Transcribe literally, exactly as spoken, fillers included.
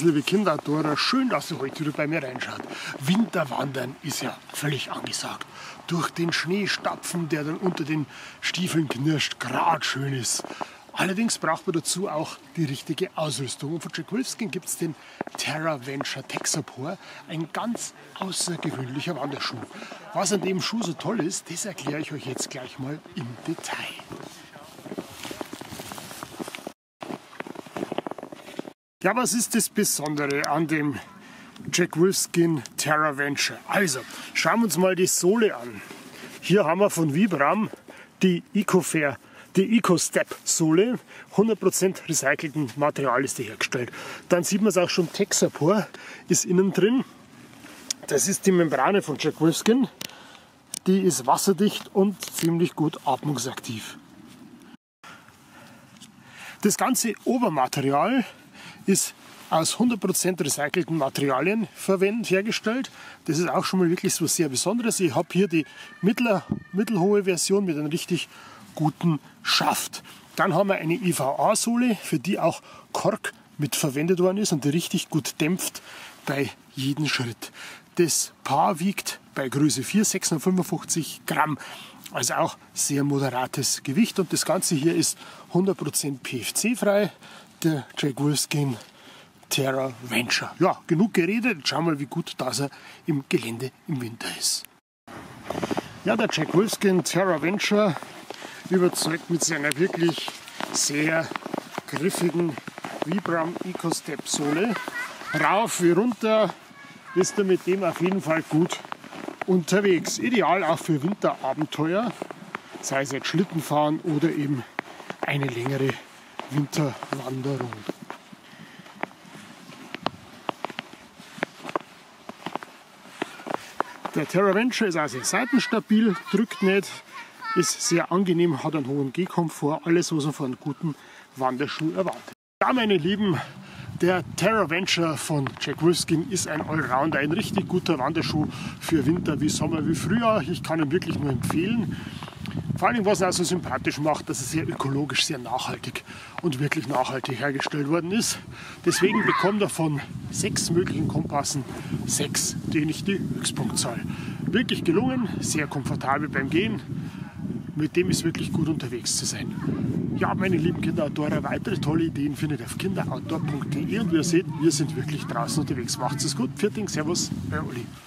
liebe Kinderoutdoorer, schön, dass ihr heute wieder bei mir reinschaut. Winterwandern ist ja völlig angesagt. Durch den Schnee stapfen, der dann unter den Stiefeln knirscht, gerade schön ist. Allerdings braucht man dazu auch die richtige Ausrüstung. Und von Jack Wolfskin gibt es den TerraVenture Texapor, ein ganz außergewöhnlicher Wanderschuh. Was an dem Schuh so toll ist, das erkläre ich euch jetzt gleich mal im Detail. Ja, was ist das Besondere an dem Jack Wolfskin TerraVenture? Also, schauen wir uns mal die Sohle an. Hier haben wir von Vibram die EcoFair, die EcoStep-Sohle. hundert Prozent recycelten Material ist die hergestellt. Dann sieht man es auch schon, Texapor ist innen drin. Das ist die Membrane von Jack Wolfskin. Die ist wasserdicht und ziemlich gut atmungsaktiv. Das ganze Obermaterial ist aus hundert Prozent recycelten Materialien verwendet, hergestellt. Das ist auch schon mal wirklich so was sehr Besonderes. Ich habe hier die mittler, mittelhohe Version mit einem richtig guten Schaft. Dann haben wir eine E V A-Sohle, für die auch Kork mit verwendet worden ist und die richtig gut dämpft bei jedem Schritt. Das Paar wiegt bei Größe vier sechshundertfünfundfünfzig Gramm, also auch sehr moderates Gewicht. Und das Ganze hier ist hundert Prozent P F C-frei. Der Jack Wolfskin TerraVenture. Ja, genug geredet. Jetzt schauen wir mal, wie gut das er im Gelände im Winter ist. Ja, der Jack Wolfskin TerraVenture überzeugt mit seiner wirklich sehr griffigen Vibram EcoStep Sohle. Rauf wie runter ist er mit dem auf jeden Fall gut unterwegs. Ideal auch für Winterabenteuer, sei es jetzt Schlittenfahren oder eben eine längere Winterwanderung. Der TerraVenture ist also seitenstabil, drückt nicht, ist sehr angenehm, hat einen hohen Gehkomfort, alles was man von einem guten Wanderschuh erwartet. Ja, meine Lieben, der TerraVenture von Jack Wolfskin ist ein Allrounder, ein richtig guter Wanderschuh für Winter wie Sommer wie Frühjahr. Ich kann ihn wirklich nur empfehlen. Vor allem, was er auch so sympathisch macht, dass er sehr ökologisch, sehr nachhaltig und wirklich nachhaltig hergestellt worden ist. Deswegen bekommt er von sechs möglichen Kompassen sechs, die nicht die Höchstpunktzahl. Wirklich gelungen, sehr komfortabel beim Gehen. Mit dem ist wirklich gut unterwegs zu sein. Ja, meine lieben Kinderoutdoorer, weitere tolle Ideen findet ihr auf kinderoutdoor punkt de und wie ihr seht, wir sind wirklich draußen unterwegs. Macht's es gut, Pfiat Ding, Servus, euer Uli.